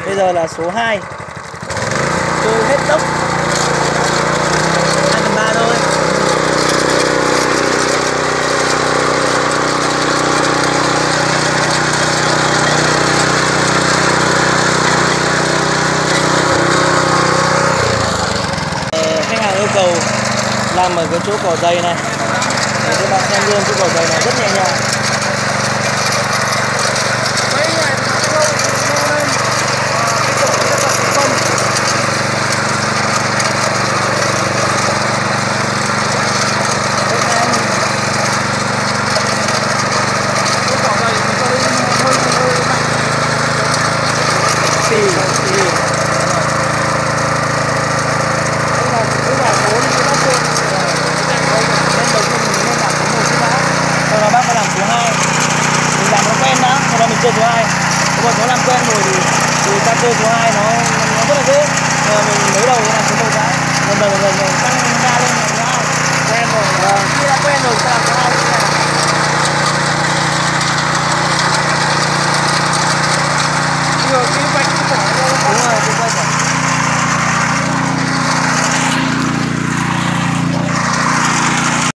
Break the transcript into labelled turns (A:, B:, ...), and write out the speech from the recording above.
A: Bây giờ là số 2. Tôi hết tốc 2/3 thôi. Khách hàng yêu cầu làm ở cái chỗ cỏ dày này, để các bạn xem luôn, chỗ cỏ dày này rất nhẹ nhàng. Chơi số 2, còn nó làm quen rồi thì ta chơi số 2 nó rất là dễ. Mình mới đầu làm số 1 cái, dần tăng ga lên là số 2. Quen rồi, khi đã quen rồi ta làm số 2 như thế nào.